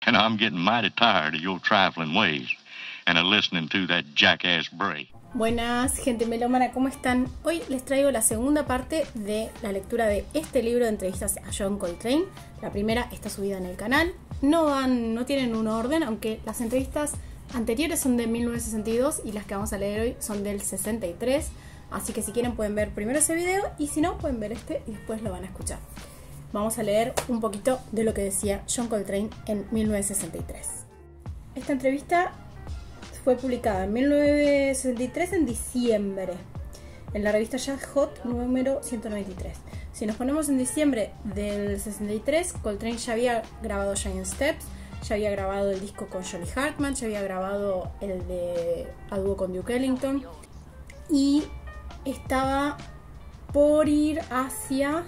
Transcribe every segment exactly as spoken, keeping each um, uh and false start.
And I'm getting mighty tired of your trifling ways and of listening to that jackass Bray. Buenas, gente melómana, ¿cómo están? Hoy les traigo la segunda parte de la lectura de este libro de entrevistas a John Coltrane. La primera está subida en el canal. No van, no tienen un orden, aunque las entrevistas anteriores son de mil novecientos sesenta y dos y las que vamos a leer hoy son del sesenta y tres. Así que si quieren pueden ver primero ese video y si no pueden ver este y después lo van a escuchar. Vamos a leer un poquito de lo que decía John Coltrane en mil novecientos sesenta y tres. Esta entrevista fue publicada en mil novecientos sesenta y tres en diciembre en la revista Jazz Hot número ciento noventa y tres. Si nos ponemos en diciembre del sesenta y tres, Coltrane ya había grabado Giant Steps, ya había grabado el disco con Johnny Hartman, ya había grabado el de a dúo con Duke Ellington y estaba por ir hacia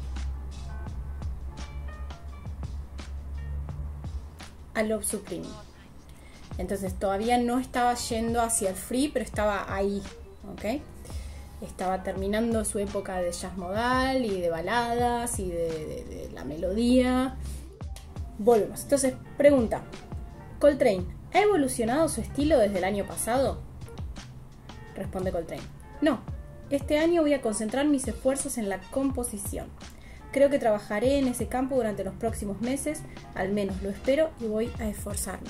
A Love Supreme. Entonces todavía no estaba yendo hacia el free, pero estaba ahí, ¿ok? Estaba terminando su época de jazz modal y de baladas y de, de, de la melodía. Volvemos. Entonces, pregunta. Coltrane, ¿ha evolucionado su estilo desde el año pasado? Responde Coltrane. No, este año voy a concentrar mis esfuerzos en la composición. Creo que trabajaré en ese campo durante los próximos meses, al menos lo espero y voy a esforzarme.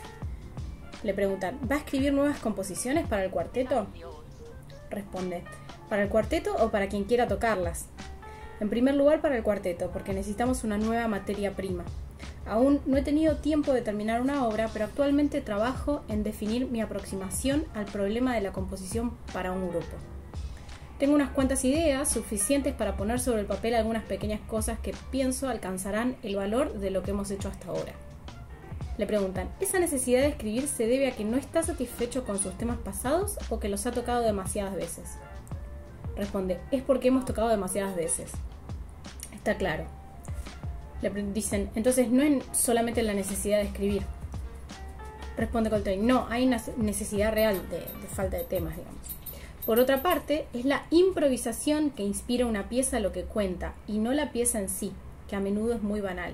Le preguntan, ¿va a escribir nuevas composiciones para el cuarteto? Responde, ¿para el cuarteto o para quien quiera tocarlas? En primer lugar para el cuarteto, porque necesitamos una nueva materia prima. Aún no he tenido tiempo de terminar una obra, pero actualmente trabajo en definir mi aproximación al problema de la composición para un grupo. Tengo unas cuantas ideas suficientes para poner sobre el papel algunas pequeñas cosas que pienso alcanzarán el valor de lo que hemos hecho hasta ahora. Le preguntan, ¿esa necesidad de escribir se debe a que no está satisfecho con sus temas pasados o que los ha tocado demasiadas veces? Responde, es porque hemos tocado demasiadas veces. Está claro. Le dicen, entonces no es solamente la necesidad de escribir. Responde Coltrane, no, hay una necesidad real de, de falta de temas, digamos. Por otra parte, es la improvisación que inspira una pieza lo que cuenta, y no la pieza en sí, que a menudo es muy banal.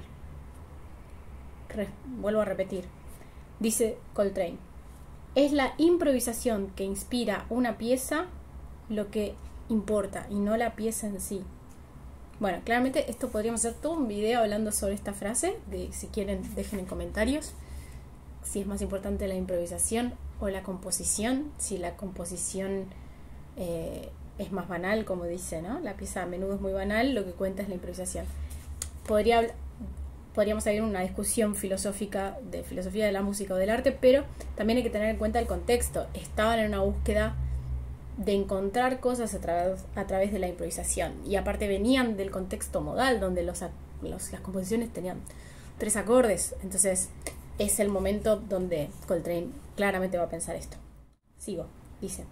Re- vuelvo a repetir. Dice Coltrane, es la improvisación que inspira una pieza lo que importa, y no la pieza en sí. Bueno, claramente esto podríamos hacer todo un video hablando sobre esta frase, de, si quieren dejen en comentarios si es más importante la improvisación o la composición, si la composición eh, es más banal, como dice, ¿no? La pieza a menudo es muy banal, lo que cuenta es la improvisación. Podría, podríamos abrir una discusión filosófica de filosofía de la música o del arte, pero también hay que tener en cuenta el contexto. Estaban en una búsqueda de encontrar cosas a través, a través de la improvisación, y aparte venían del contexto modal donde los, los, las composiciones tenían tres acordes, entonces es el momento donde Coltrane claramente va a pensar esto. Sigo, dice,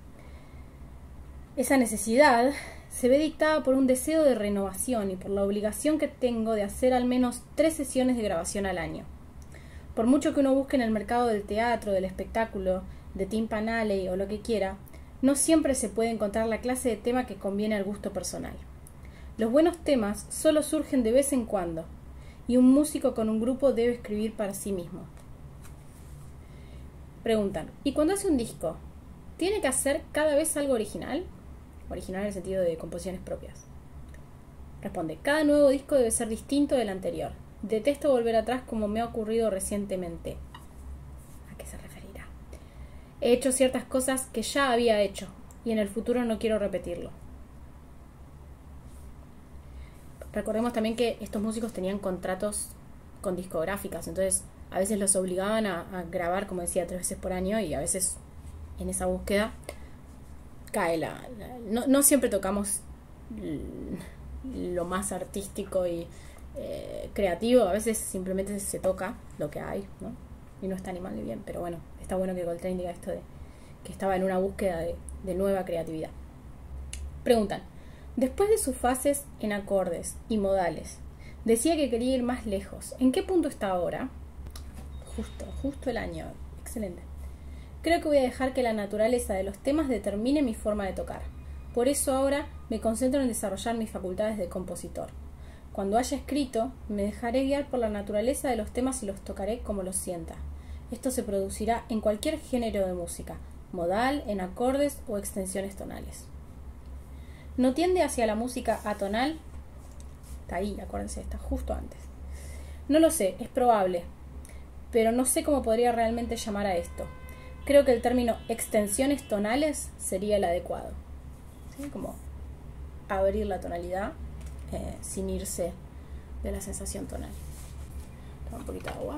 esa necesidad se ve dictada por un deseo de renovación y por la obligación que tengo de hacer al menos tres sesiones de grabación al año. Por mucho que uno busque en el mercado del teatro, del espectáculo, de Tin-Pan Alley o lo que quiera, no siempre se puede encontrar la clase de tema que conviene al gusto personal. Los buenos temas solo surgen de vez en cuando, y un músico con un grupo debe escribir para sí mismo. Preguntan, ¿y cuando hace un disco, tiene que hacer cada vez algo original? Original en el sentido de composiciones propias. Responde, cada nuevo disco debe ser distinto del anterior. Detesto volver atrás como me ha ocurrido recientemente. ¿A qué se referirá? He hecho ciertas cosas que ya había hecho y en el futuro no quiero repetirlo. Recordemos también que estos músicos tenían contratos con discográficas, entonces a veces los obligaban a, a grabar, como decía, tres veces por año, y a veces en esa búsqueda cae la... la no, no siempre tocamos lo más artístico y eh, creativo, a veces simplemente se toca lo que hay, ¿no? Y no está ni mal ni bien, pero bueno, está bueno que Coltrane diga esto de que estaba en una búsqueda de, de nueva creatividad. Preguntan, después de sus fases en acordes y modales, decía que quería ir más lejos. ¿En qué punto está ahora? Justo, justo el año. Excelente. Creo que voy a dejar que la naturaleza de los temas determine mi forma de tocar. Por eso ahora me concentro en desarrollar mis facultades de compositor. Cuando haya escrito, me dejaré guiar por la naturaleza de los temas y los tocaré como los sienta. Esto se producirá en cualquier género de música, modal, en acordes o extensiones tonales. ¿No tiende hacia la música atonal? Está ahí, acuérdense, está justo antes. No lo sé, es probable, pero no sé cómo podría realmente llamar a esto. Creo que el término extensiones tonales sería el adecuado. ¿Sí? Como abrir la tonalidad eh, sin irse de la sensación tonal. Toma un poquito de agua.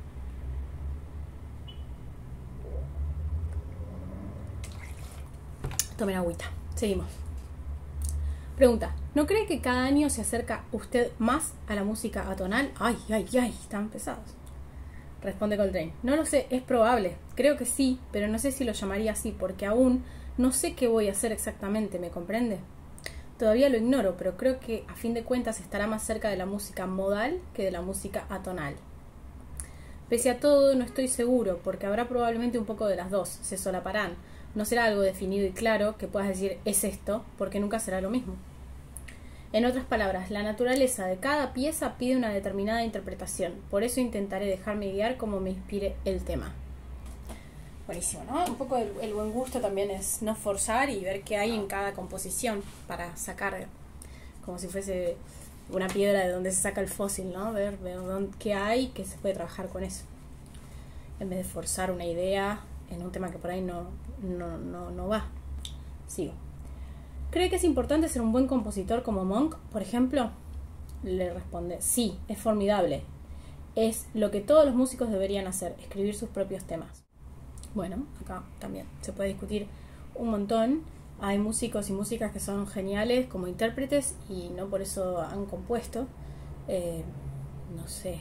Tomen agüita. Seguimos. Pregunta. ¿No cree que cada año se acerca usted más a la música atonal? Ay, ay, ay, están pesados. Responde Coltrane. No lo sé, es probable. Creo que sí, pero no sé si lo llamaría así, porque aún no sé qué voy a hacer exactamente, ¿me comprende? Todavía lo ignoro, pero creo que a fin de cuentas estará más cerca de la música modal que de la música atonal. Pese a todo, no estoy seguro, porque habrá probablemente un poco de las dos, se solaparán. No será algo definido y claro que puedas decir es esto, porque nunca será lo mismo. En otras palabras, la naturaleza de cada pieza pide una determinada interpretación, por eso intentaré dejarme guiar como me inspire el tema. Buenísimo, ¿no? Un poco el, el buen gusto también es no forzar y ver qué hay en cada composición para sacar, como si fuese una piedra de donde se saca el fósil, ¿no? Ver, ver dónde, qué hay, que se puede trabajar con eso. En vez de forzar una idea en un tema que por ahí no, no, no, no va. Sigo. ¿Cree que es importante ser un buen compositor como Monk, por ejemplo? Le responde, sí, es formidable. Es lo que todos los músicos deberían hacer, escribir sus propios temas. Bueno, acá también se puede discutir un montón. Hay músicos y músicas que son geniales como intérpretes y no por eso han compuesto. Eh, no sé.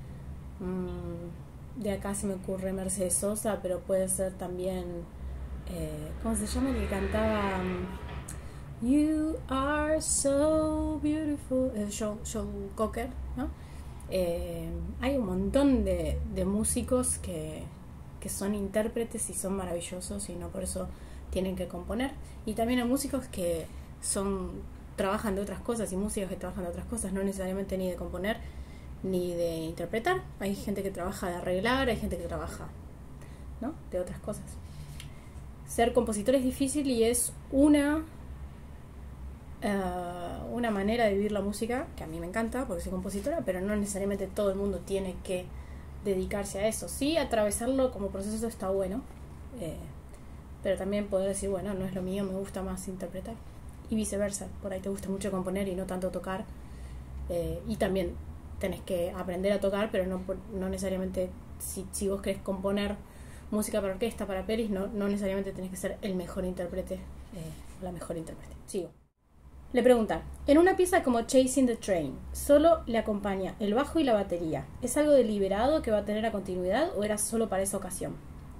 Mm, de acá se me ocurre Mercedes Sosa, pero puede ser también... Eh, ¿cómo se llama? El que cantaba... Um, You are so beautiful. Eh, Joe, Joe Cocker, ¿no? Eh, hay un montón de, de músicos que... que son intérpretes y son maravillosos y no por eso tienen que componer. Y también hay músicos que son trabajan de otras cosas y músicos que trabajan de otras cosas, no necesariamente ni de componer ni de interpretar. Hay gente que trabaja de arreglar, hay gente que trabaja, ¿no?, de otras cosas. Ser compositor es difícil y es una uh, una manera de vivir la música que a mí me encanta porque soy compositora, pero no necesariamente todo el mundo tiene que dedicarse a eso. Sí, atravesarlo como proceso está bueno, eh, pero también poder decir, bueno, no es lo mío, me gusta más interpretar, y viceversa, por ahí te gusta mucho componer y no tanto tocar, eh, y también tenés que aprender a tocar, pero no, no necesariamente, si, si vos querés componer música para orquesta, para pelis, no, no necesariamente tenés que ser el mejor intérprete, eh, la mejor intérprete. Sigo. Le pregunta, en una pieza como Chasing the Train, solo le acompaña el bajo y la batería. ¿Es algo deliberado que va a tener a continuidad o era solo para esa ocasión?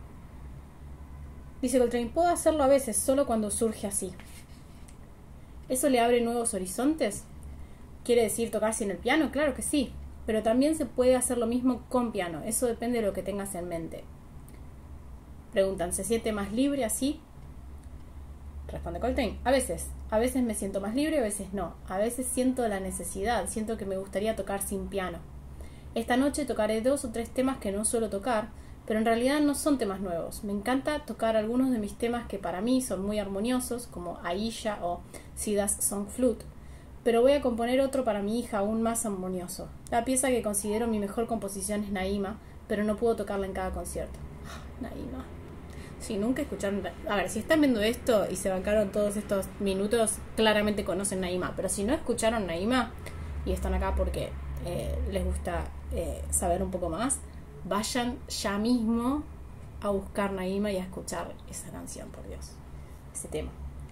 Dice Coltrane, puedo hacerlo a veces, solo cuando surge así. ¿Eso le abre nuevos horizontes? ¿Quiere decir tocar sin el piano? Claro que sí, pero también se puede hacer lo mismo con piano. Eso depende de lo que tengas en mente. Preguntan, ¿se siente más libre así? Responde Coltrane, a veces. A veces me siento más libre, a veces no. A veces siento la necesidad, siento que me gustaría tocar sin piano. Esta noche tocaré dos o tres temas que no suelo tocar, pero en realidad no son temas nuevos. Me encanta tocar algunos de mis temas que para mí son muy armoniosos, como Aisha o Sida's Song Flute, pero voy a componer otro para mi hija aún más armonioso. La pieza que considero mi mejor composición es Naima, pero no puedo tocarla en cada concierto. Naima. Si nunca escucharon... A ver, si están viendo esto y se bancaron todos estos minutos, claramente conocen Naima. Pero si no escucharon Naima y están acá porque eh, les gusta eh, saber un poco más, vayan ya mismo a buscar Naima y a escuchar esa canción, por Dios. Ese tema.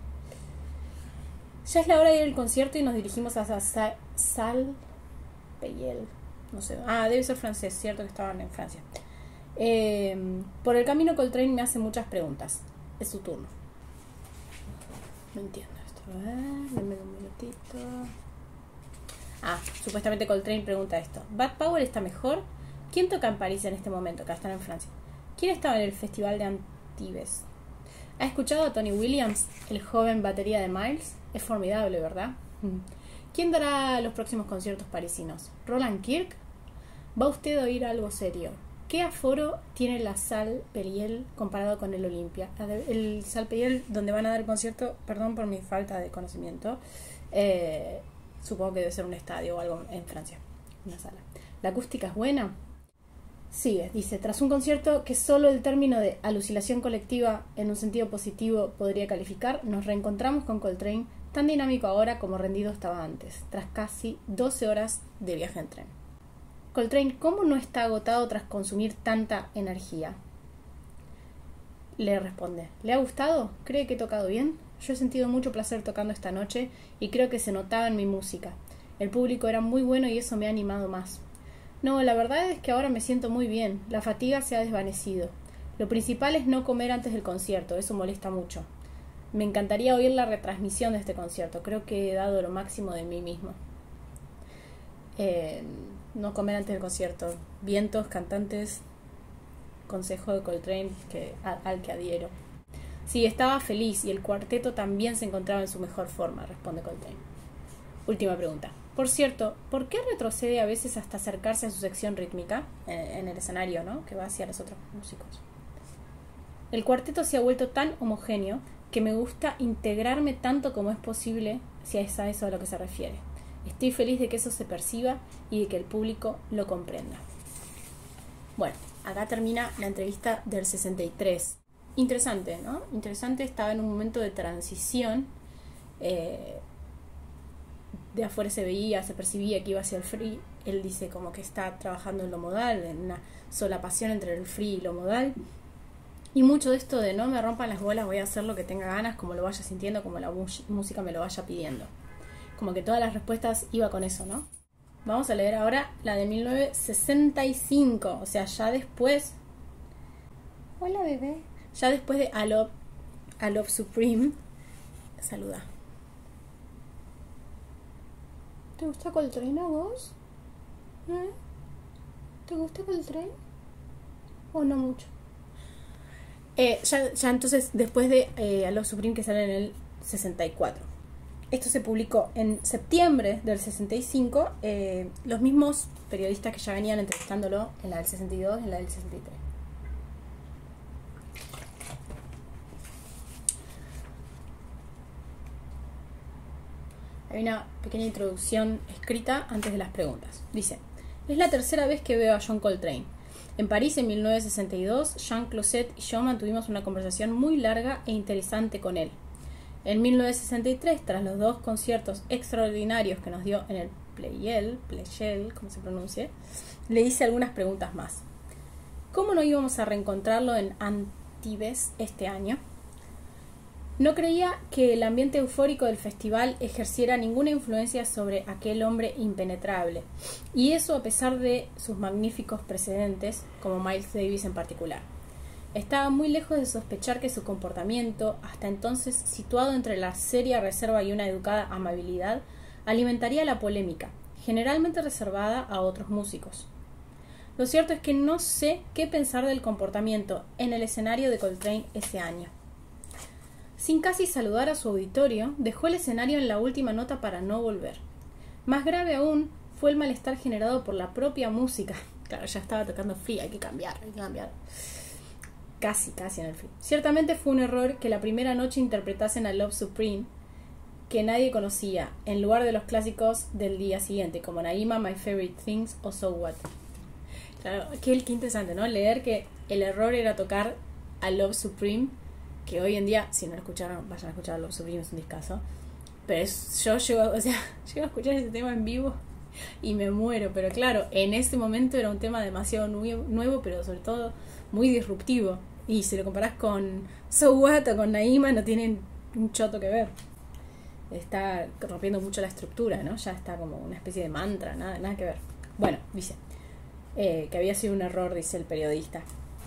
Ya es la hora de ir al concierto y nos dirigimos a Sa Sal Payel. No sé. Ah, debe ser francés, cierto que estaban en Francia. Eh, por el camino Coltrane me hace muchas preguntas. Es su turno. No entiendo esto. A ver, denme un minutito. Ah, supuestamente Coltrane pregunta esto. ¿Bud Powell está mejor? ¿Quién toca en París en este momento? Acá están en Francia. ¿Quién estaba en el festival de Antibes? ¿Ha escuchado a Tony Williams, el joven batería de Miles? Es formidable, ¿verdad? ¿Quién dará los próximos conciertos parisinos? ¿Roland Kirk? ¿Va usted a oír algo serio? ¿Qué aforo tiene la Salle Pleyel comparado con el Olympia? El Salle Pleyel, donde van a dar el concierto, perdón por mi falta de conocimiento, eh, supongo que debe ser un estadio o algo en Francia, una sala. ¿La acústica es buena? Sigue, dice, tras un concierto que solo el término de alucinación colectiva en un sentido positivo podría calificar, nos reencontramos con Coltrane, tan dinámico ahora como rendido estaba antes, tras casi doce horas de viaje en tren. Coltrane, ¿cómo no está agotado tras consumir tanta energía? Le responde, ¿le ha gustado? ¿Cree que he tocado bien? Yo he sentido mucho placer tocando esta noche y creo que se notaba en mi música. El público era muy bueno y eso me ha animado más. No, la verdad es que ahora me siento muy bien, la fatiga se ha desvanecido. Lo principal es no comer antes del concierto, eso molesta mucho. Me encantaría oír la retransmisión de este concierto, creo que he dado lo máximo de mí mismo. Eh, no comer antes del concierto, vientos, cantantes, consejo de Coltrane que, a, al que adhiero. Sí, estaba feliz y el cuarteto también se encontraba en su mejor forma, responde Coltrane. Última pregunta. Por cierto, ¿por qué retrocede a veces hasta acercarse a su sección rítmica eh, en el escenario, ¿no? Que va hacia los otros músicos? El cuarteto se ha vuelto tan homogéneo que me gusta integrarme tanto como es posible, si es a eso a lo que se refiere. Estoy feliz de que eso se perciba y de que el público lo comprenda. Bueno, acá termina la entrevista del sesenta y tres. Interesante, ¿no? Interesante, estaba en un momento de transición. Eh, de afuera se veía, se percibía que iba hacia el free. Él dice como que está trabajando en lo modal, en una solapación entre el free y lo modal. Y mucho de esto de no me rompan las bolas, voy a hacer lo que tenga ganas, como lo vaya sintiendo, como la música me lo vaya pidiendo. Como que todas las respuestas iba con eso, ¿no? Vamos a leer ahora la de mil novecientos sesenta y cinco, o sea, ya después... Hola, bebé. Ya después de I Love, I Love Supreme. Saluda. ¿Te gusta Coltrane a vos? ¿Eh? ¿Te gusta Coltrane? ¿O no mucho? Eh, ya, ya entonces, después de eh, I Love Supreme, que sale en el sesenta y cuatro. Esto se publicó en septiembre del sesenta y cinco. Eh, los mismos periodistas que ya venían entrevistándolo en la del sesenta y dos, en la del sesenta y tres. Hay una pequeña introducción escrita antes de las preguntas. Dice, es la tercera vez que veo a John Coltrane. En París, en mil novecientos sesenta y dos, Jean Closet y yo mantuvimos una conversación muy larga e interesante con él. En mil novecientos sesenta y tres, tras los dos conciertos extraordinarios que nos dio en el Pleyel, Pleyel, como se pronuncie, le hice algunas preguntas más. ¿Cómo no íbamos a reencontrarlo en Antibes este año? No creía que el ambiente eufórico del festival ejerciera ninguna influencia sobre aquel hombre impenetrable, y eso a pesar de sus magníficos precedentes, como Miles Davis en particular. Estaba muy lejos de sospechar que su comportamiento, hasta entonces situado entre la seria reserva y una educada amabilidad, alimentaría la polémica, generalmente reservada a otros músicos. Lo cierto es que no sé qué pensar del comportamiento en el escenario de Coltrane ese año. Sin casi saludar a su auditorio, dejó el escenario en la última nota para no volver. Más grave aún fue el malestar generado por la propia música. Claro, ya estaba tocando free, hay que cambiar, hay que cambiar. Casi, casi en el free. Ciertamente fue un error que la primera noche interpretasen a Love Supreme, que nadie conocía, en lugar de los clásicos del día siguiente, como Naima, My Favorite Things o So What. Claro, qué, qué interesante, ¿no? Leer que el error era tocar a Love Supreme, que hoy en día, si no lo escucharon, vayan a escuchar Love Supreme, es un discazo. Pero es, yo llego, o sea, llego a escuchar ese tema en vivo y me muero. Pero claro, en ese momento era un tema demasiado nuevo, nuevo pero sobre todo muy disruptivo. Y si lo comparás con So What o con Naima, no tienen un choto que ver. Está rompiendo mucho la estructura, ¿no? Ya está como una especie de mantra, nada, nada que ver. Bueno, dice eh, que había sido un error, dice el periodista.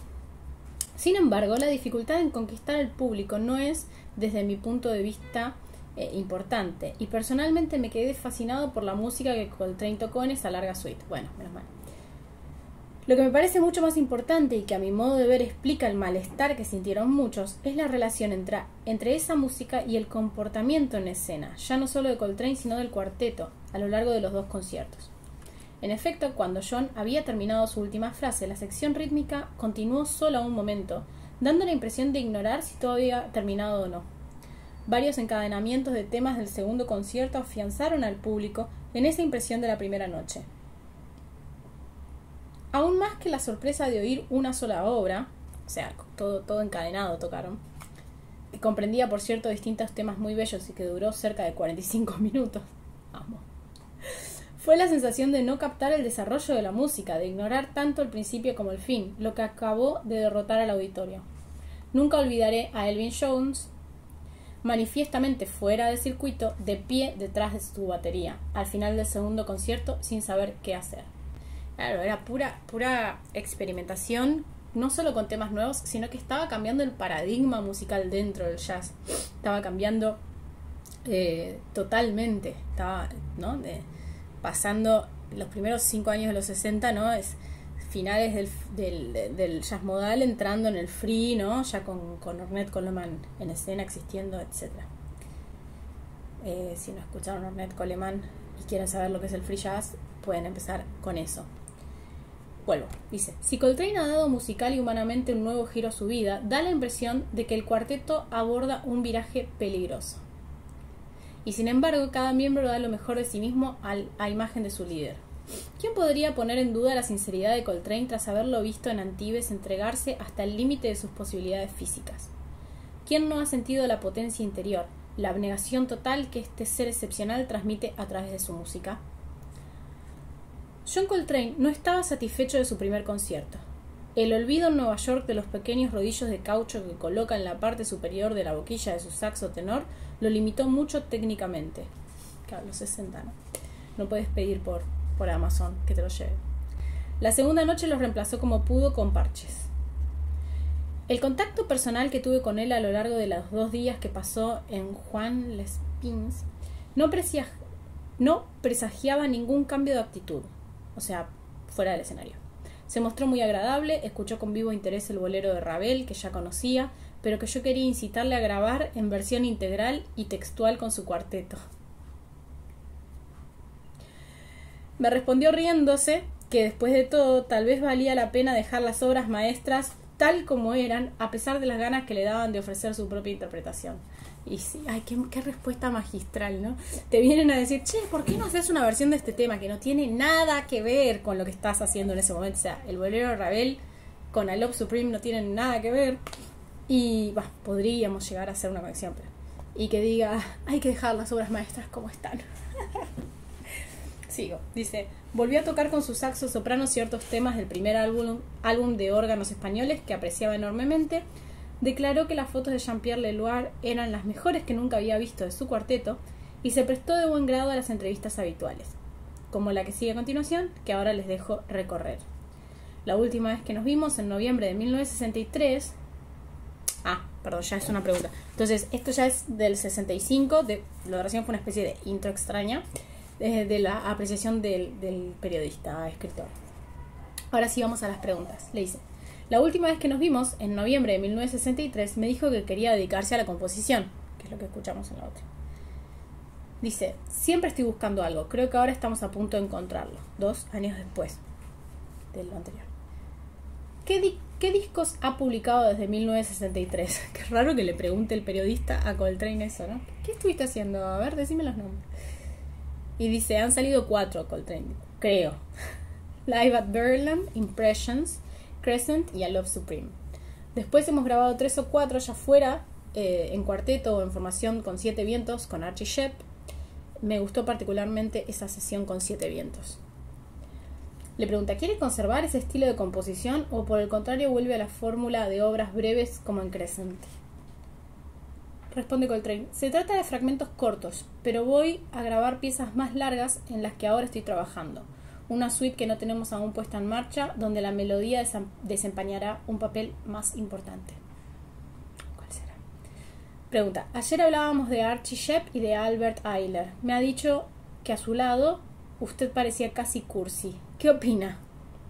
Sin embargo, la dificultad en conquistar al público no es, desde mi punto de vista, eh, importante. Y personalmente me quedé fascinado por la música que Coltrane tocó en esa larga suite. Bueno, menos mal. Lo que me parece mucho más importante y que a mi modo de ver explica el malestar que sintieron muchos es la relación entre, entre esa música y el comportamiento en escena, ya no solo de Coltrane sino del cuarteto, a lo largo de los dos conciertos. En efecto, cuando John había terminado su última frase, la sección rítmica continuó solo un momento, dando la impresión de ignorar si todo había terminado o no. Varios encadenamientos de temas del segundo concierto afianzaron al público en esa impresión de la primera noche. Aún más que la sorpresa de oír una sola obra, o sea, todo, todo encadenado tocaron, que comprendía, por cierto, distintos temas muy bellos y que duró cerca de cuarenta y cinco minutos. Amo. Fue la sensación de no captar el desarrollo de la música, de ignorar tanto el principio como el fin, lo que acabó de derrotar al auditorio. Nunca olvidaré a Elvin Jones, manifiestamente fuera de circuito, de pie detrás de su batería, al final del segundo concierto, sin saber qué hacer. Claro, era pura, pura experimentación, no solo con temas nuevos, sino que estaba cambiando el paradigma musical dentro del jazz. Estaba cambiando eh, totalmente, estaba, ¿no? De, pasando los primeros cinco años de los sesenta, ¿no? Es finales del, del, del jazz modal, entrando en el free, ¿no? Ya con, con Ornette Coleman en escena existiendo, etcétera. Eh, si no escucharon Ornette Coleman y quieren saber lo que es el free jazz, pueden empezar con eso. Vuelvo, dice, si Coltrane ha dado musical y humanamente un nuevo giro a su vida, da la impresión de que el cuarteto aborda un viraje peligroso. Y sin embargo, cada miembro da lo mejor de sí mismo al, a imagen de su líder. ¿Quién podría poner en duda la sinceridad de Coltrane tras haberlo visto en Antibes entregarse hasta el límite de sus posibilidades físicas? ¿Quién no ha sentido la potencia interior, la abnegación total que este ser excepcional transmite a través de su música? John Coltrane no estaba satisfecho de su primer concierto. El olvido en Nueva York de los pequeños rodillos de caucho que coloca en la parte superior de la boquilla de su saxo tenor lo limitó mucho técnicamente. Claro, los sesenta, ¿no? No puedes pedir por, por Amazon que te lo lleve. La segunda noche los reemplazó como pudo con parches. El contacto personal que tuve con él a lo largo de los dos días que pasó en Juan Les Pins no, presia, no presagiaba ningún cambio de actitud, o sea, fuera del escenario. Se mostró muy agradable, escuchó con vivo interés el bolero de Ravel, que ya conocía, pero que yo quería incitarle a grabar en versión integral y textual con su cuarteto. Me respondió riéndose que después de todo tal vez valía la pena dejar las obras maestras tal como eran, a pesar de las ganas que le daban de ofrecer su propia interpretación. Y sí, ay, qué, qué respuesta magistral, ¿no? Te vienen a decir, che, ¿por qué no haces una versión de este tema que no tiene nada que ver con lo que estás haciendo en ese momento? O sea, el bolero de Ravel con A Love Supreme no tienen nada que ver. Y, bah, podríamos llegar a hacer una conexión, pero... Y que diga, hay que dejar las obras maestras como están. Sigo, dice, volvió a tocar con su saxo soprano ciertos temas del primer álbum, álbum de órganos españoles que apreciaba enormemente. Declaró que las fotos de Jean-Pierre Leloir eran las mejores que nunca había visto de su cuarteto y se prestó de buen grado a las entrevistas habituales, como la que sigue a continuación, que ahora les dejo recorrer. La última vez que nos vimos, en noviembre de mil novecientos sesenta y tres... Ah, perdón, ya es una pregunta. Entonces, esto ya es del sesenta y cinco, de, la oración fue una especie de intro extraña, de, de la apreciación del, del periodista, escritor. Ahora sí vamos a las preguntas. Le dice, la última vez que nos vimos, en noviembre de mil novecientos sesenta y tres, me dijo que quería dedicarse a la composición, que es lo que escuchamos en la otra. Dice, siempre estoy buscando algo, creo que ahora estamos a punto de encontrarlo, dos años después de lo anterior. ¿Qué, di ¿Qué discos ha publicado desde mil novecientos sesenta y tres? Qué raro que le pregunte el periodista a Coltrane eso, ¿no? ¿Qué estuviste haciendo? A ver, decime los nombres. Y dice, han salido cuatro, Coltrane, creo. Live at Berlin, Impressions, Crescent y A Love Supreme. Después hemos grabado tres o cuatro ya fuera, eh, en cuarteto o en formación con siete vientos, con Archie Shepp. Me gustó particularmente esa sesión con siete vientos. Le pregunta, ¿quiere conservar ese estilo de composición o por el contrario vuelve a la fórmula de obras breves como en Crescent? Responde Coltrane, se trata de fragmentos cortos, pero voy a grabar piezas más largas en las que ahora estoy trabajando. Una suite que no tenemos aún puesta en marcha, donde la melodía desempeñará un papel más importante. ¿Cuál será? Pregunta, ayer hablábamos de Archie Shepp y de Albert Ayler. Me ha dicho que a su lado usted parecía casi cursi. ¿Qué opina?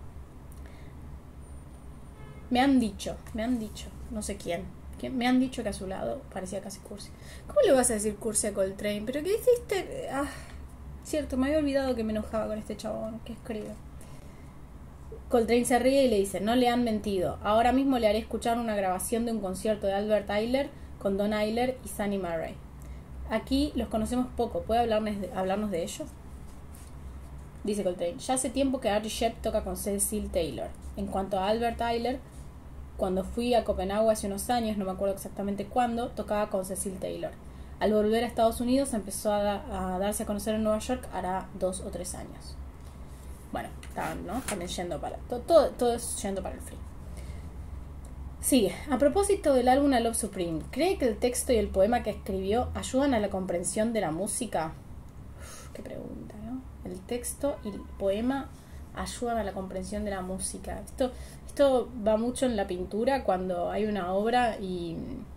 Me han dicho, me han dicho, no sé quién, que me han dicho que a su lado parecía casi cursi. ¿Cómo le vas a decir cursi a Coltrane? ¿Pero qué hiciste? Ah, Cierto, me había olvidado que me enojaba con este chabón que escribe. Coltrane se ríe y le dice, no le han mentido. Ahora mismo le haré escuchar una grabación de un concierto de Albert Ayler con Don Ayler y Sonny Murray. Aquí los conocemos poco. ¿Puede hablarnos de, hablarnos de ellos? Dice Coltrane, ya hace tiempo que Artie Shepp toca con Cecil Taylor. En cuanto a Albert Ayler, cuando fui a Copenhague hace unos años, no me acuerdo exactamente cuándo, tocaba con Cecil Taylor. Al volver a Estados Unidos empezó a, da, a darse a conocer en Nueva York hará dos o tres años. Bueno, estaban, ¿no? También yendo para... Todo, todo, todo es yendo para el free. Sigue. A propósito del álbum A Love Supreme, ¿cree que el texto y el poema que escribió ayudan a la comprensión de la música? Uf, qué pregunta, ¿no? El texto y el poema ayudan a la comprensión de la música. Esto, esto va mucho en la pintura cuando hay una obra y...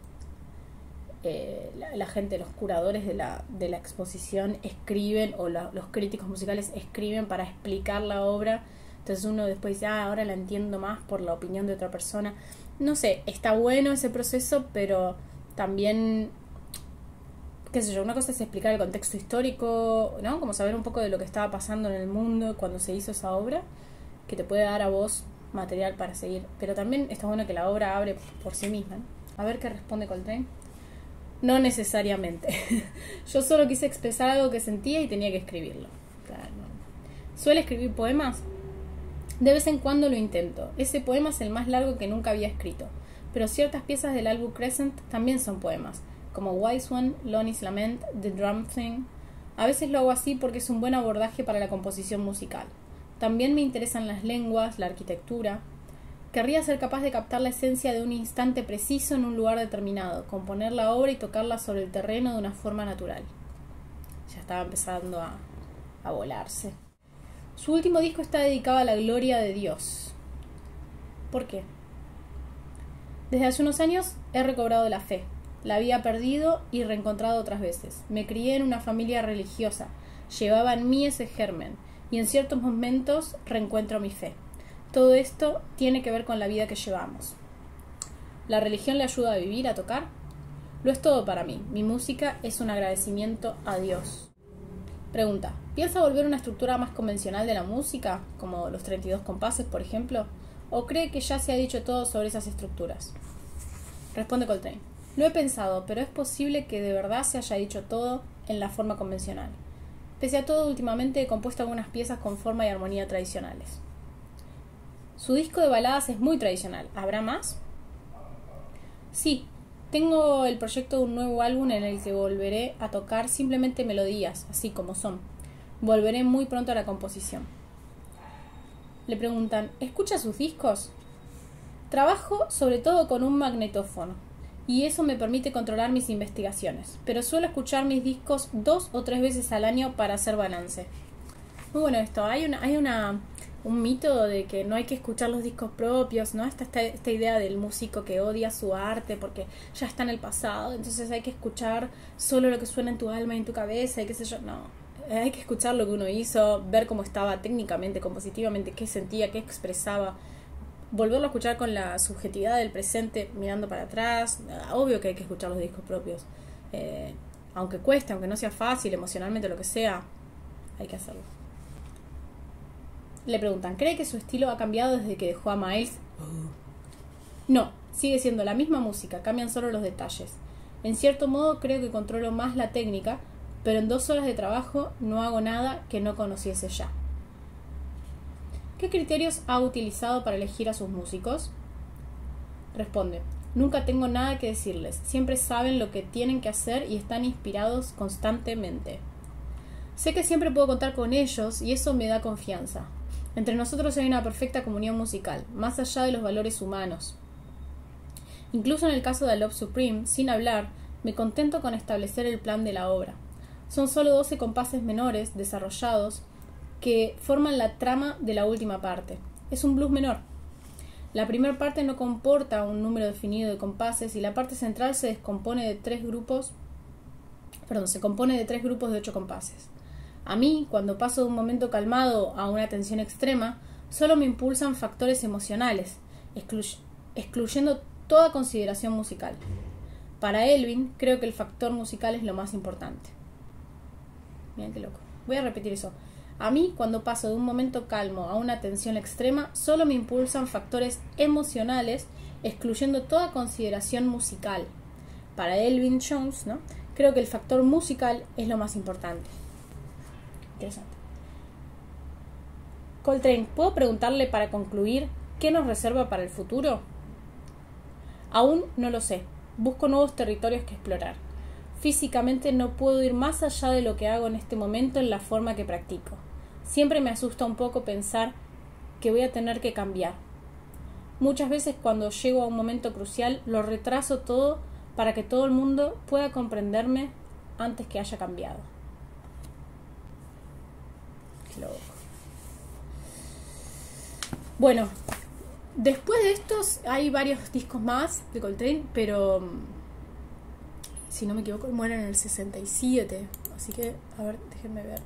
Eh, la, la gente, los curadores de la, de la exposición escriben, o la, los críticos musicales escriben para explicar la obra. Entonces uno después dice, ah, ahora la entiendo más por la opinión de otra persona. No sé, está bueno ese proceso, pero también, qué sé yo, una cosa es explicar el contexto histórico, ¿no? Como saber un poco de lo que estaba pasando en el mundo cuando se hizo esa obra, que te puede dar a vos material para seguir. Pero también está bueno que la obra abre por sí misma, ¿no? A ver qué responde Coltrane. No necesariamente. Yo solo quise expresar algo que sentía y tenía que escribirlo. Claro. ¿Suele escribir poemas? De vez en cuando lo intento. Ese poema es el más largo que nunca había escrito. Pero ciertas piezas del álbum Crescent también son poemas, como Wise One, Lonnie's Lament, The Drum Thing. A veces lo hago así porque es un buen abordaje para la composición musical. También me interesan las lenguas, la arquitectura. Querría ser capaz de captar la esencia de un instante preciso en un lugar determinado, componer la obra y tocarla sobre el terreno de una forma natural. Ya estaba empezando a, a volarse. Su último disco está dedicado a la gloria de Dios. ¿Por qué? Desde hace unos años he recobrado la fe. La había perdido y reencontrado otras veces. Me crié en una familia religiosa. Llevaba en mí ese germen. Y en ciertos momentos reencuentro mi fe. Todo esto tiene que ver con la vida que llevamos. ¿La religión le ayuda a vivir, a tocar? Lo es todo para mí. Mi música es un agradecimiento a Dios. Pregunta. ¿Piensa volver a una estructura más convencional de la música, como los treinta y dos compases, por ejemplo? ¿O cree que ya se ha dicho todo sobre esas estructuras? Responde Coltrane. Lo he pensado, pero es posible que de verdad se haya dicho todo en la forma convencional. Pese a todo, últimamente he compuesto algunas piezas con forma y armonía tradicionales. Su disco de baladas es muy tradicional. ¿Habrá más? Sí, tengo el proyecto de un nuevo álbum en el que volveré a tocar simplemente melodías, así como son. Volveré muy pronto a la composición. Le preguntan, ¿escucha sus discos? Trabajo sobre todo con un magnetófono, y eso me permite controlar mis investigaciones, pero suelo escuchar mis discos dos o tres veces al año para hacer balance. Muy bueno esto, hay una... Hay una un mito de que no hay que escuchar los discos propios, ¿no? Esta, esta, esta idea del músico que odia su arte porque ya está en el pasado, entonces hay que escuchar solo lo que suena en tu alma y en tu cabeza y qué sé yo. No, hay que escuchar lo que uno hizo, ver cómo estaba técnicamente, compositivamente, qué sentía, qué expresaba, volverlo a escuchar con la subjetividad del presente mirando para atrás. Obvio que hay que escuchar los discos propios, eh, aunque cueste, aunque no sea fácil, emocionalmente, lo que sea, hay que hacerlo. Le preguntan, ¿cree que su estilo ha cambiado desde que dejó a Miles? No, sigue siendo la misma música, cambian solo los detalles. En cierto modo creo que controlo más la técnica, pero en dos horas de trabajo no hago nada que no conociese ya. ¿Qué criterios ha utilizado para elegir a sus músicos? Responde, nunca tengo nada que decirles, siempre saben lo que tienen que hacer y están inspirados constantemente. Sé que siempre puedo contar con ellos y eso me da confianza. Entre nosotros hay una perfecta comunión musical, más allá de los valores humanos. Incluso en el caso de A Love Supreme, sin hablar, me contento con establecer el plan de la obra. Son solo doce compases menores, desarrollados, que forman la trama de la última parte. Es un blues menor. La primera parte no comporta un número definido de compases y la parte central se descompone de tres grupos, perdón, se compone de tres grupos de ocho compases. A mí, cuando paso de un momento calmado a una tensión extrema, solo me impulsan factores emocionales, excluy- excluyendo toda consideración musical. Para Elvin, creo que el factor musical es lo más importante. Miren qué loco. Voy a repetir eso. A mí, cuando paso de un momento calmo a una tensión extrema, solo me impulsan factores emocionales, excluyendo toda consideración musical. Para Elvin Jones, ¿no? Creo que el factor musical es lo más importante. Interesante. Coltrane, ¿puedo preguntarle para concluir qué nos reserva para el futuro? Aún no lo sé. Busco nuevos territorios que explorar. Físicamente no puedo ir más allá de lo que hago en este momento en la forma que practico. Siempre me asusta un poco pensar que voy a tener que cambiar. Muchas veces cuando llego a un momento crucial lo retraso todo para que todo el mundo pueda comprenderme antes que haya cambiado. Qué loco. Bueno, después de estos hay varios discos más de Coltrane, pero si no me equivoco muere en el sesenta y siete, así que a ver, déjenme ver.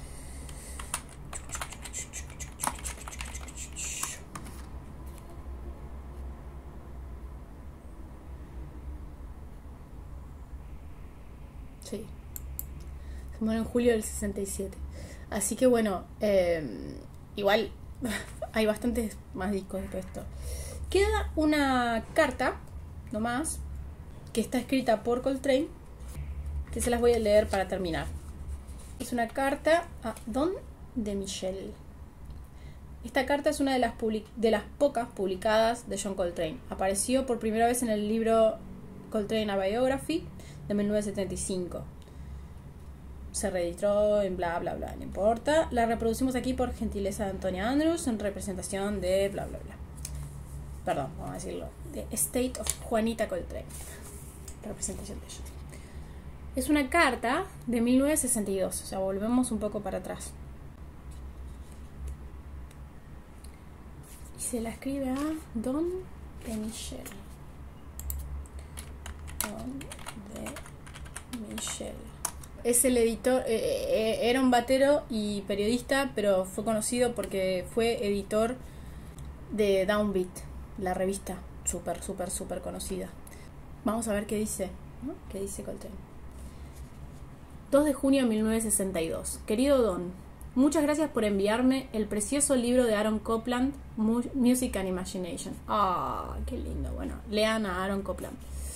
Sí, se muere en julio del sesenta y siete. Así que bueno, eh, igual hay bastantes más discos de esto. Queda una carta, nomás, que está escrita por Coltrane, que se las voy a leer para terminar. Es una carta a Don de Michel. Esta carta es una de las, public- de las pocas publicadas de John Coltrane. Apareció por primera vez en el libro Coltrane A Biography de mil novecientos setenta y cinco. Se reeditó en bla bla bla, no importa. La reproducimos aquí por gentileza de Antonia Andrews en representación de bla bla bla. Perdón, vamos a decirlo. The Estate of Juanita Coltrane. Representación de ella. Es una carta de mil novecientos sesenta y dos, o sea, volvemos un poco para atrás. Y se la escribe a Don de Michel. Don de Michel. Es el editor, eh, eh, era un batero y periodista, pero fue conocido porque fue editor de Downbeat, la revista, súper, súper, súper conocida. Vamos a ver qué dice, ¿no? ¿Qué dice Coltrane? dos de junio de mil novecientos sesenta y dos. Querido Don, muchas gracias por enviarme el precioso libro de Aaron Copland, Music and Imagination. Ah, qué lindo. Bueno, lean a Aaron Copland.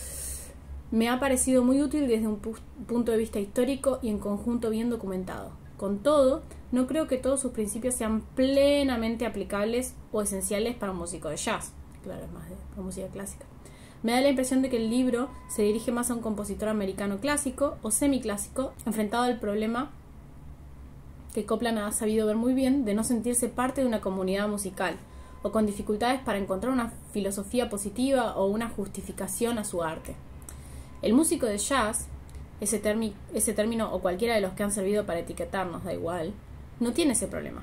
Me ha parecido muy útil desde un pu- punto de vista histórico y en conjunto bien documentado. Con todo, no creo que todos sus principios sean plenamente aplicables o esenciales para un músico de jazz. Claro, es más de la música clásica. Me da la impresión de que el libro se dirige más a un compositor americano clásico o semiclásico, enfrentado al problema que Copland ha sabido ver muy bien de no sentirse parte de una comunidad musical, o con dificultades para encontrar una filosofía positiva o una justificación a su arte. El músico de jazz, ese, termi- ese término o cualquiera de los que han servido para etiquetarnos, da igual, no tiene ese problema.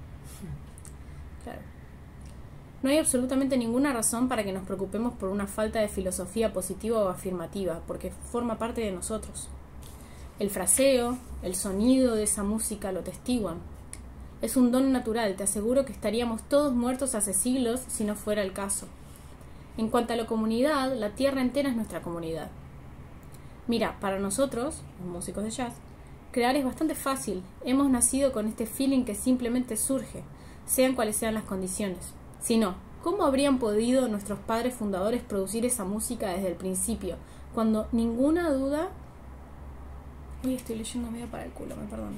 Claro. No hay absolutamente ninguna razón para que nos preocupemos por una falta de filosofía positiva o afirmativa, porque forma parte de nosotros. El fraseo, el sonido de esa música lo testiguan. Es un don natural, te aseguro que estaríamos todos muertos hace siglos si no fuera el caso. En cuanto a la comunidad, la tierra entera es nuestra comunidad. Mira, para nosotros, los músicos de jazz, crear es bastante fácil. Hemos nacido con este feeling que simplemente surge, sean cuales sean las condiciones. Si no, ¿cómo habrían podido nuestros padres fundadores producir esa música desde el principio, cuando ninguna duda... Uy, estoy leyendo medio para el culo, me perdono.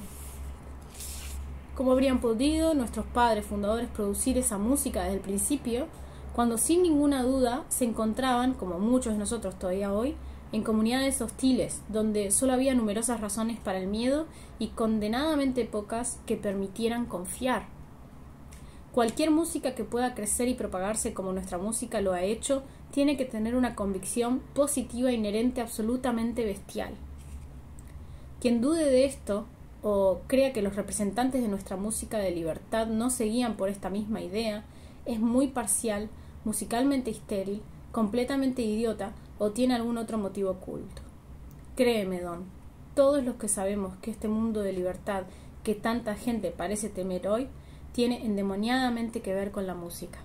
¿Cómo habrían podido nuestros padres fundadores producir esa música desde el principio, cuando sin ninguna duda se encontraban, como muchos de nosotros todavía hoy, en comunidades hostiles, donde solo había numerosas razones para el miedo y condenadamente pocas que permitieran confiar? Cualquier música que pueda crecer y propagarse como nuestra música lo ha hecho, tiene que tener una convicción positiva inherente absolutamente bestial. Quien dude de esto, o crea que los representantes de nuestra música de libertad no se guían por esta misma idea, es muy parcial, musicalmente estéril, completamente idiota o tiene algún otro motivo oculto. Créeme, Don, todos los que sabemos que este mundo de libertad que tanta gente parece temer hoy, tiene endemoniadamente que ver con la música.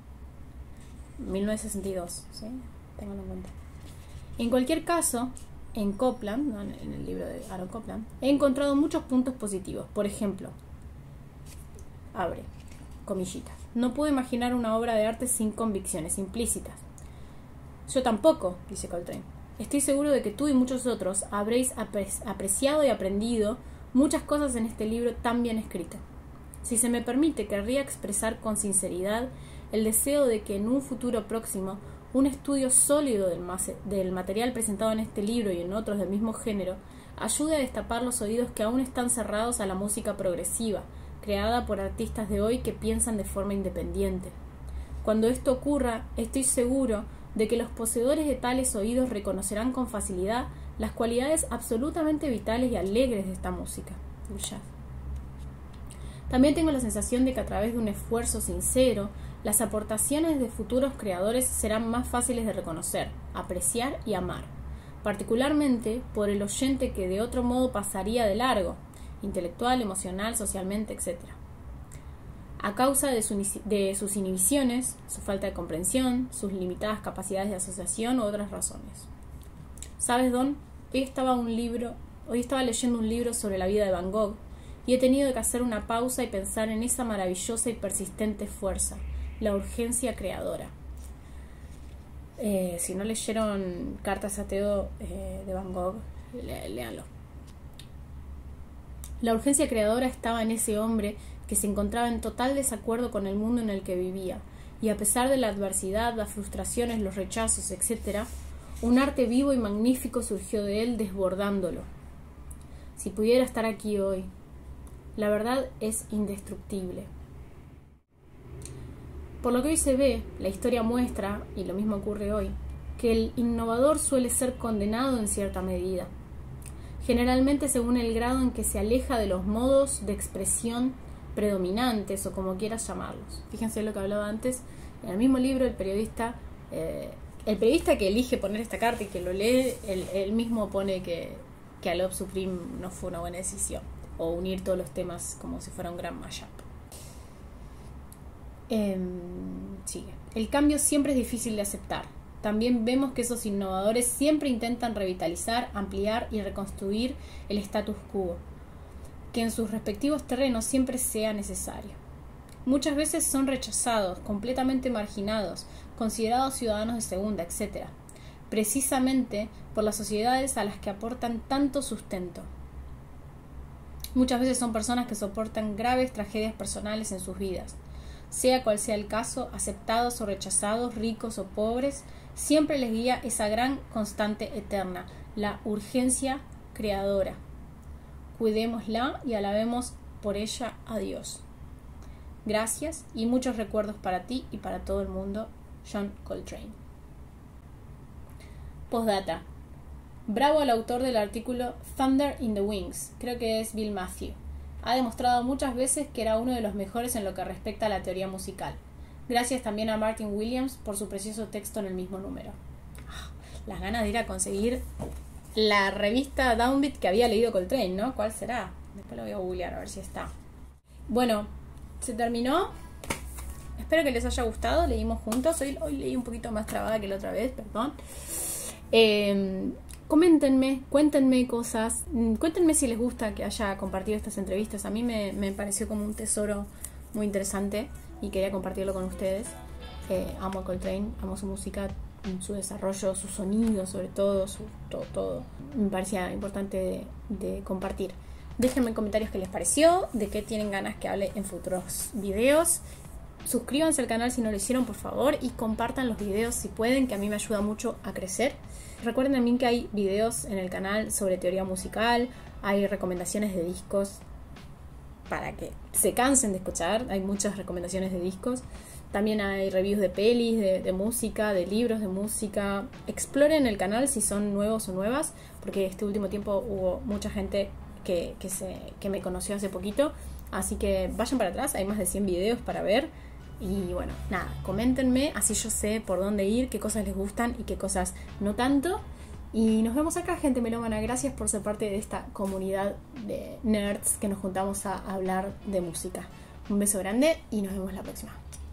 mil novecientos sesenta y dos, ¿sí? Ténganlo en cuenta. En cualquier caso, en Copland, ¿no? En el libro de Aaron Copland, he encontrado muchos puntos positivos. Por ejemplo, abre comillitas, no puedo imaginar una obra de arte sin convicciones implícitas. Yo tampoco, dice Coltrane. Estoy seguro de que tú y muchos otros habréis apre- apreciado y aprendido muchas cosas en este libro tan bien escrito. Si se me permite, querría expresar con sinceridad el deseo de que en un futuro próximo un estudio sólido del, del material presentado en este libro y en otros del mismo género ayude a destapar los oídos que aún están cerrados a la música progresiva, creada por artistas de hoy que piensan de forma independiente. Cuando esto ocurra, estoy seguro de que los poseedores de tales oídos reconocerán con facilidad las cualidades absolutamente vitales y alegres de esta música, el jazz. También tengo la sensación de que a través de un esfuerzo sincero, las aportaciones de futuros creadores serán más fáciles de reconocer, apreciar y amar, particularmente por el oyente que de otro modo pasaría de largo, intelectual, emocional, socialmente, etcétera. A causa de, su, de sus inhibiciones, su falta de comprensión, sus limitadas capacidades de asociación u otras razones. ¿Sabes, Don? Hoy estaba, un libro, hoy estaba leyendo un libro sobre la vida de Van Gogh y he tenido que hacer una pausa y pensar en esa maravillosa y persistente fuerza, la urgencia creadora. Eh, si no leyeron Cartas a Theo eh, de Van Gogh, le, léanlo. La urgencia creadora estaba en ese hombre que se encontraba en total desacuerdo con el mundo en el que vivía, y a pesar de la adversidad, las frustraciones, los rechazos, etcétera, un arte vivo y magnífico surgió de él desbordándolo. Si pudiera estar aquí hoy, la verdad es indestructible. Por lo que hoy se ve, la historia muestra, y lo mismo ocurre hoy, que el innovador suele ser condenado en cierta medida, generalmente según el grado en que se aleja de los modos de expresión predominantes o como quieras llamarlos. Fíjense lo que hablaba antes, en el mismo libro el periodista, eh, el periodista que elige poner esta carta y que lo lee, él, él mismo pone que, que Alok Supreme no fue una buena decisión, o unir todos los temas como si fuera un gran mashup. Eh, sigue. El cambio siempre es difícil de aceptar. También vemos que esos innovadores siempre intentan revitalizar, ampliar y reconstruir el status quo, que en sus respectivos terrenos siempre sea necesario. Muchas veces son rechazados, completamente marginados, considerados ciudadanos de segunda, etcétera, precisamente por las sociedades a las que aportan tanto sustento. Muchas veces son personas que soportan graves tragedias personales en sus vidas. Sea cual sea el caso, aceptados o rechazados, ricos o pobres, siempre les guía esa gran constante eterna, la urgencia creadora. Cuidémosla y alabemos por ella a Dios. Gracias y muchos recuerdos para ti y para todo el mundo. John Coltrane. Postdata. Bravo al autor del artículo Thunder in the Wings, creo que es Bill Matthew. Ha demostrado muchas veces que era uno de los mejores en lo que respecta a la teoría musical. Gracias también a Martin Williams por su precioso texto en el mismo número. Ah, las ganas de ir a conseguir la revista Downbeat que había leído Coltrane, ¿no? ¿Cuál será? Después lo voy a googlear a ver si está. Bueno, se terminó. Espero que les haya gustado. Leímos juntos. Hoy, hoy leí un poquito más trabada que la otra vez, perdón. Eh, coméntenme, cuéntenme cosas. Cuéntenme si les gusta que haya compartido estas entrevistas. A mí me, me pareció como un tesoro muy interesante y quería compartirlo con ustedes. Eh, amo a Coltrane, amo su música, su desarrollo, su sonido, sobre todo, su, todo, todo. Me parecía importante de, de compartir. Déjenme en comentarios qué les pareció, de qué tienen ganas que hable en futuros videos. Suscríbanse al canal si no lo hicieron, por favor, y compartan los videos si pueden, que a mí me ayuda mucho a crecer. Recuerden también que hay videos en el canal sobre teoría musical, hay recomendaciones de discos para que se cansen de escuchar, hay muchas recomendaciones de discos. También hay reviews de pelis, de, de música, de libros de música. Exploren el canal si son nuevos o nuevas, porque este último tiempo hubo mucha gente que, que, se, que me conoció hace poquito. Así que vayan para atrás, hay más de cien videos para ver. Y bueno, nada, coméntenme, así yo sé por dónde ir, qué cosas les gustan y qué cosas no tanto. Y nos vemos acá, gente melómana. Gracias por ser parte de esta comunidad de nerds que nos juntamos a hablar de música. Un beso grande y nos vemos la próxima.